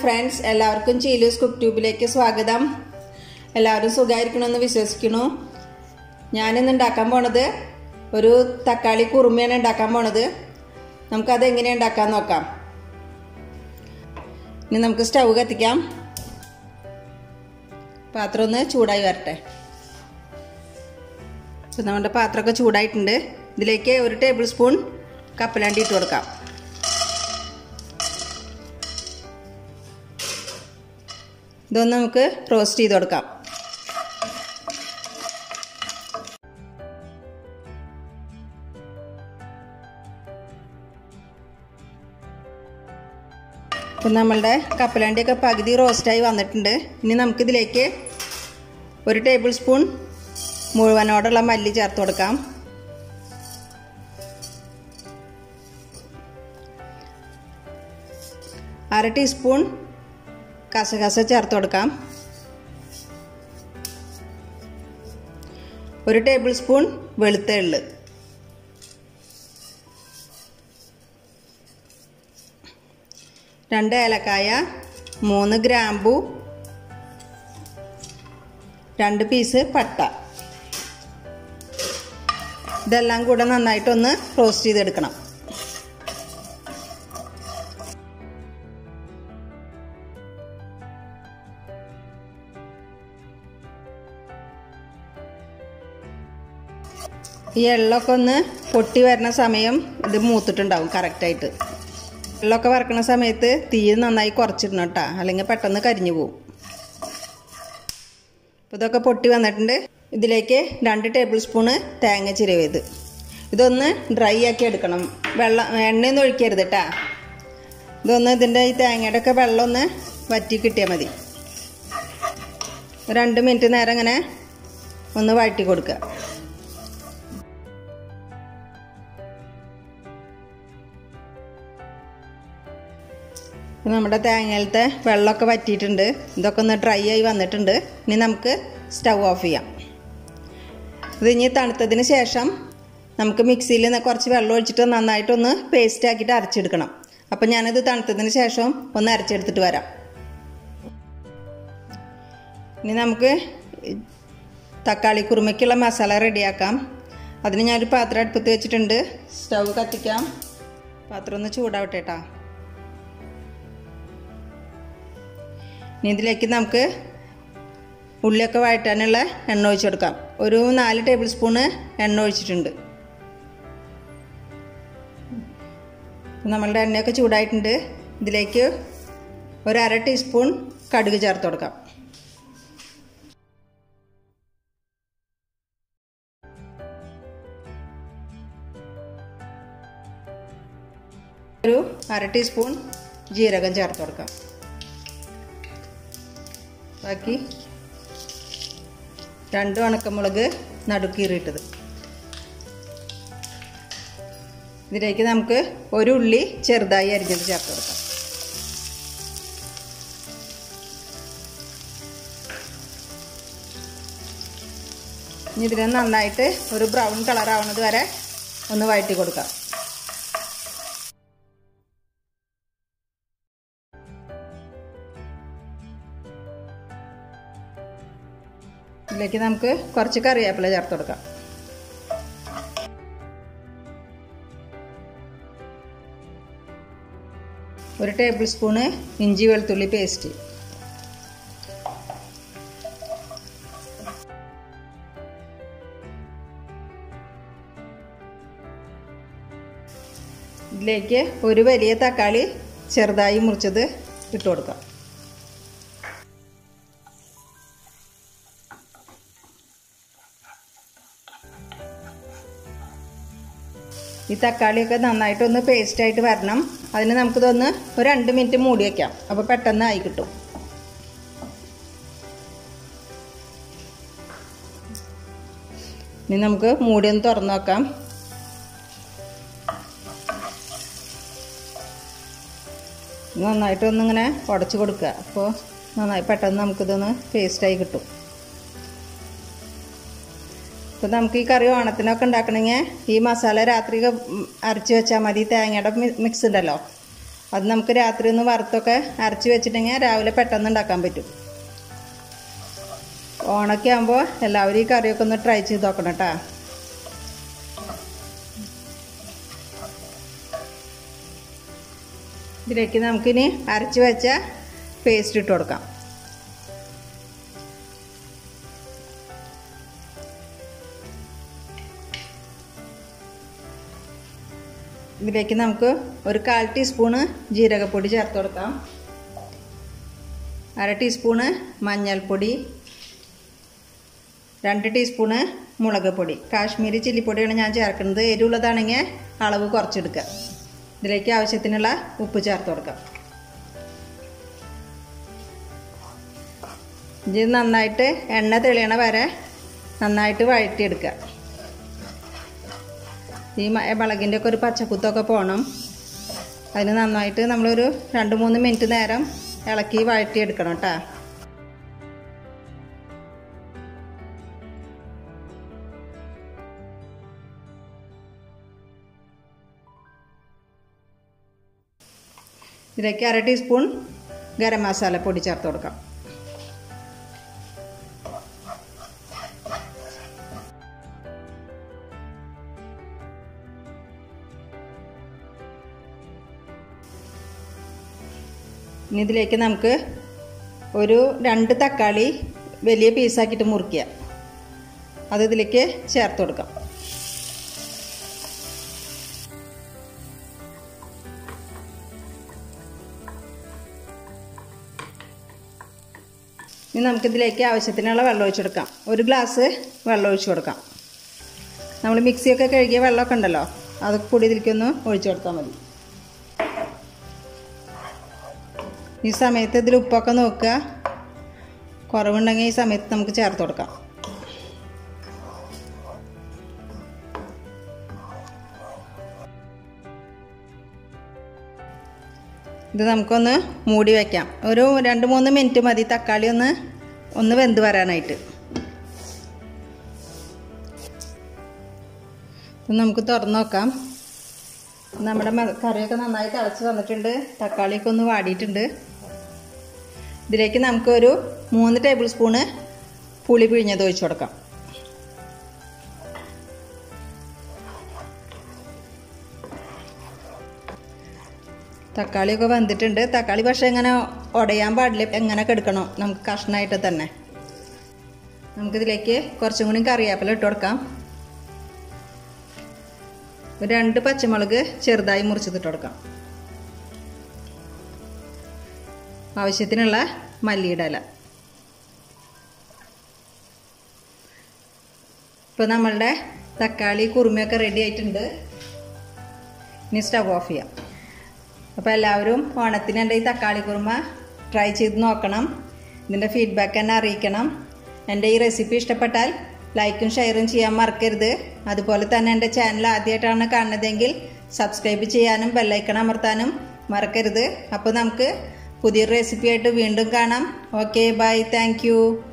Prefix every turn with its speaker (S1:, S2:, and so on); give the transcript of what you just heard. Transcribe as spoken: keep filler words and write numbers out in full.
S1: Friends, എല്ലാവർക്കും ചീലൂസ് cook ട്യൂബിലേക്ക് സ്വാഗതം. എല്ലാവരും സുഖമായിരിക്കണമെന്ന് വിശ്വസിക്കുന്നു. ഞാനിന്ന് ഉണ്ടാക്കാൻ പോണത് ഒരു തക്കാളി കുറുമയാണ് ഉണ്ടാക്കാൻ പോണത്. നമുക്കത് എങ്ങനെയാണ് ഉണ്ടാക്കാൻ നോക്കാം. ഇനി നമുക്ക് സ്റ്റൗ കത്തിക്കാം. പാത്രം ഒന്ന് ചൂടായി വരട്ടെ. ഇപ്പം നമ്മുടെ പാത്രമൊക്കെ ചൂടായിട്ടുണ്ട്. ഇതിലേക്ക് ഒരു ടേബിൾ സ്പൂൺ കപ്പലണ്ടി ഇട്ട് കൊടുക്കാം. ഇതൊന്ന് നമുക്ക് റോസ്റ്റ് ചെയ്ത് കൊടുക്കാം. ഇപ്പം നമ്മളുടെ കപ്പലണ്ടിയൊക്കെ പകുതി റോസ്റ്റായി വന്നിട്ടുണ്ട്. ഇനി നമുക്കിതിലേക്ക് ഒരു ടേബിൾ സ്പൂൺ മുഴുവനോടുള്ള മല്ലി ചേർത്ത് കൊടുക്കാം. അര ടീസ്പൂൺ കസകസ ചേർത്ത് കൊടുക്കാം. ഒരു ടേബിൾ സ്പൂൺ വെളുത്ത എള്ള്, രണ്ട് ഏലക്കായ, മൂന്ന് ഗ്രാമ്പു, രണ്ട് പീസ് പട്ട. ഇതെല്ലാം കൂടെ നന്നായിട്ടൊന്ന് റോസ്റ്റ് ചെയ്തെടുക്കണം. ഈ എള്ളൊക്കെ ഒന്ന് പൊട്ടി വരുന്ന സമയം ഇത് മൂത്തിട്ടുണ്ടാവും കറക്റ്റായിട്ട്. എള്ളൊക്കെ വറക്കണ സമയത്ത് തീ നന്നായി കുറച്ചിടണം കേട്ടോ, അല്ലെങ്കിൽ പെട്ടെന്ന് കരിഞ്ഞു പോവും. അപ്പോൾ ഇതൊക്കെ പൊട്ടി വന്നിട്ടുണ്ട്. ഇതിലേക്ക് രണ്ട് ടേബിൾ സ്പൂണ് തേങ്ങ ചിരവിയത്. ഇതൊന്ന് ഡ്രൈ ആക്കി എടുക്കണം. വെള്ളം എണ്ണയൊന്നും ഒഴിക്കരുത് കേട്ടോ. ഇതൊന്ന് ഇതിൻ്റെ ഈ തേങ്ങയുടെ ഒക്കെ വെള്ളം ഒന്ന് വറ്റി കിട്ടിയാൽ മതി. രണ്ട് മിനിറ്റ് നേരം ഇങ്ങനെ ഒന്ന് വഴറ്റി കൊടുക്കുക. നമ്മുടെ തേങ്ങയിലത്തെ വെള്ളമൊക്കെ വറ്റിയിട്ടുണ്ട്. ഇതൊക്കെ ഒന്ന് ഡ്രൈ ആയി വന്നിട്ടുണ്ട്. ഇനി നമുക്ക് സ്റ്റൗ ഓഫ് ചെയ്യാം. ഇത് ഇനി തണുത്തതിന് ശേഷം നമുക്ക് മിക്സിയിൽ കുറച്ച് വെള്ളം ഒഴിച്ചിട്ട് നന്നായിട്ടൊന്ന് പേസ്റ്റ് ആക്കിയിട്ട് അരച്ചെടുക്കണം. അപ്പം ഞാനിത് തണുത്തതിന് ശേഷം ഒന്ന് അരച്ചെടുത്തിട്ട് വരാം. ഇനി നമുക്ക് തക്കാളി കുറുമയ്ക്കുള്ള മസാല റെഡിയാക്കാം. അതിന് ഞാനൊരു പാത്രം അടുപ്പത്ത് വെച്ചിട്ടുണ്ട്. സ്റ്റൗ കത്തിക്കാം. പാത്രം ഒന്ന് ചൂടാവട്ടെ കേട്ടോ. ഇനി ഇതിലേക്ക് നമുക്ക് ഉള്ളിയൊക്കെ വഴറ്റാനുള്ള എണ്ണ ഒഴിച്ച് കൊടുക്കാം. ഒരു നാല് ടേബിൾ സ്പൂണ് എണ്ണ ഒഴിച്ചിട്ടുണ്ട്. നമ്മളുടെ എണ്ണയൊക്കെ ചൂടായിട്ടുണ്ട്. ഇതിലേക്ക് ഒരു അര ടീസ്പൂൺ കടുക് ചേർത്ത് കൊടുക്കാം. ഒരു അര ടീസ്പൂൺ ജീരകം ചേർത്ത് കൊടുക്കാം. ബാക്കി രണ്ട് ഉണക്കമുളക് നടുക്കീറിയിട്ടത്. ഇതിലേക്ക് നമുക്ക് ഒരു ഉള്ളി ചെറുതായി അരിഞ്ഞത് ചേർത്ത് കൊടുക്കാം. ഇനി ഇതിനെ നന്നായിട്ട് ഒരു ബ്രൗൺ കളർ ആവുന്നത് വരെ ഒന്ന് വഴറ്റി കൊടുക്കാം. ഇതിലേക്ക് നമുക്ക് കുറച്ച് കറിവേപ്പില ചേർത്ത് കൊടുക്കാം. ഒരു ടേബിൾ സ്പൂണ് ഇഞ്ചി വെളുത്തുള്ളി പേസ്റ്റ്, ഇതിലേക്ക് ഒരു വലിയ തക്കാളി ചെറുതായി മുറിച്ചത് ഇട്ട് കൊടുക്കാം. ഈ തക്കാളിയൊക്കെ നന്നായിട്ടൊന്ന് പേസ്റ്റായിട്ട് വരണം. അതിന് നമുക്കിതൊന്ന് ഒരു രണ്ട് മിനിറ്റ് മൂടി വയ്ക്കാം. അപ്പോൾ പെട്ടെന്ന് ആയി കിട്ടും. ഇനി നമുക്ക് മൂടി ഒന്ന് തുറന്ന് നോക്കാം. നന്നായിട്ടൊന്നിങ്ങനെ ഉടച്ച് കൊടുക്കുക. അപ്പോൾ നന്നായി പെട്ടെന്ന് നമുക്കിതൊന്ന് പേസ്റ്റായി കിട്ടും. അപ്പോൾ നമുക്ക് ഈ കറി ഓണത്തിനൊക്കെ ഉണ്ടാക്കണമെങ്കിൽ ഈ മസാല രാത്രി അരച്ച് വെച്ചാൽ മതി. തേങ്ങയുടെ മിക്സ് ഉണ്ടല്ലോ, അത് നമുക്ക് രാത്രി ഒന്ന് വറുത്തൊക്കെ അരച്ച് വെച്ചിട്ടുണ്ടെങ്കിൽ രാവിലെ പെട്ടെന്ന് ഉണ്ടാക്കാൻ പറ്റും. ഓണൊക്കെ ആകുമ്പോൾ എല്ലാവരും ഈ കറിയൊക്കെ ഒന്ന് ട്രൈ ചെയ്ത് നോക്കണം കേട്ടോ. ഇതിലേക്ക് നമുക്കിനി അരച്ച് വെച്ച പേസ്റ്റ് ഇട്ട് കൊടുക്കാം. ഇതിലേക്ക് നമുക്ക് ഒരു കാൽ ടീസ്പൂണ് ജീരകപ്പൊടി ചേർത്ത് കൊടുക്കാം. അര ടീസ്പൂണ് മഞ്ഞൾപ്പൊടി, രണ്ട് ടീസ്പൂണ് മുളക് പൊടി. കാശ്മീരി ചില്ലിപ്പൊടിയാണ് ഞാൻ ചേർക്കുന്നത്. എരിവുള്ളതാണെങ്കിൽ അളവ് കുറച്ചെടുക്കുക. ഇതിലേക്ക് ആവശ്യത്തിനുള്ള ഉപ്പ് ചേർത്ത് കൊടുക്കാം. ഇത് നന്നായിട്ട് എണ്ണ തെളിയണ വരെ നന്നായിട്ട് വഴറ്റിയെടുക്കുക. ഈ മുളകിൻ്റെ ഒക്കെ ഒരു പച്ചക്കുത്തൊക്കെ പോകണം. അതിന് നന്നായിട്ട് നമ്മളൊരു രണ്ട് മൂന്ന് മിനിറ്റ് നേരം ഇളക്കി വഴറ്റിയെടുക്കണം കേട്ടോ. ഇതിലേക്ക് അര ടീസ്പൂൺ ഗരം മസാല പൊടി ചേർത്ത് കൊടുക്കാം. ഇനി ഇതിലേക്ക് നമുക്ക് ഒരു രണ്ട് തക്കാളി വലിയ പീസാക്കിയിട്ട് മുറിക്കുക. അത് ഇതിലേക്ക് ചേർത്ത് കൊടുക്കാം. ഇനി നമുക്കിതിലേക്ക് ആവശ്യത്തിനുള്ള വെള്ളം ഒഴിച്ചു കൊടുക്കാം. ഒരു ഗ്ലാസ് വെള്ളം ഒഴിച്ചു കൊടുക്കാം. നമ്മൾ മിക്സിയൊക്കെ കഴുകിയ വെള്ളമൊക്കെ ഉണ്ടല്ലോ, അതൊക്കെ കൂടി ഇതിലേക്കൊന്ന് ഒഴിച്ചു കൊടുത്താൽ മതി. ഈ സമയത്ത് ഇതിൽ ഉപ്പൊക്കെ നോക്കുക. കുറവുണ്ടെങ്കിൽ ഈ സമയത്ത് നമുക്ക് ചേർത്ത് കൊടുക്കാം. ഇത് നമുക്കൊന്ന് മൂടി വയ്ക്കാം. ഒരു രണ്ട് മൂന്ന് മിനിറ്റ് മതി തക്കാളി ഒന്ന് ഒന്ന് വെന്ത് വരാനായിട്ട്. നമുക്ക് തുറന്ന് നോക്കാം. നമ്മുടെ കറിയൊക്കെ നന്നായി തിളച്ച് വന്നിട്ടുണ്ട്. തക്കാളിയൊക്കെ ഒന്ന് വാടിയിട്ടുണ്ട്. ഇതിലേക്ക് നമുക്കൊരു മൂന്ന് ടേബിൾ സ്പൂണ് പുളി പിഴിഞ്ഞത് ഒഴിച്ചു കൊടുക്കാം. തക്കാളിയൊക്കെ വെന്തിട്ടുണ്ട്. തക്കാളി പക്ഷേ ഇങ്ങനെ ഉടയാൻ പാടില്ല, എങ്ങനെ കെടുക്കണം നമുക്ക് കഷ്ണമായിട്ട് തന്നെ. നമുക്കിതിലേക്ക് കുറച്ചും കൂടി കറിവേപ്പില ഇട്ട് കൊടുക്കാം. ഒരു രണ്ട് പച്ചമുളക് ചെറുതായി മുറിച്ചിട്ട് കൊടുക്കാം. ആവശ്യത്തിനുള്ള മല്ലിയുടെ ഇല. ഇപ്പോൾ നമ്മളുടെ തക്കാളി കുറുമയൊക്കെ റെഡി ആയിട്ടുണ്ട്. ഇനി സ്റ്റവ് ഓഫ് ചെയ്യാം. അപ്പോൾ എല്ലാവരും ഓണത്തിന് എൻ്റെ ഈ തക്കാളി കുറുമ ട്രൈ ചെയ്ത് നോക്കണം. ഇതിൻ്റെ ഫീഡ്ബാക്ക് എന്നെ അറിയിക്കണം. എൻ്റെ ഈ റെസിപ്പി ഇഷ്ടപ്പെട്ടാൽ ലൈക്കും ഷെയറും ചെയ്യാൻ മറക്കരുത്. അതുപോലെ തന്നെ എൻ്റെ ചാനൽ ആദ്യമായിട്ടാണ് കാണുന്നതെങ്കിൽ സബ്സ്ക്രൈബ് ചെയ്യാനും ബെല്ലൈക്കൺ അമർത്താനും മറക്കരുത്. അപ്പോൾ നമുക്ക് പുതിയൊരു റെസിപ്പി ആയിട്ട് വീണ്ടും കാണാം. Okay, bye, thank U.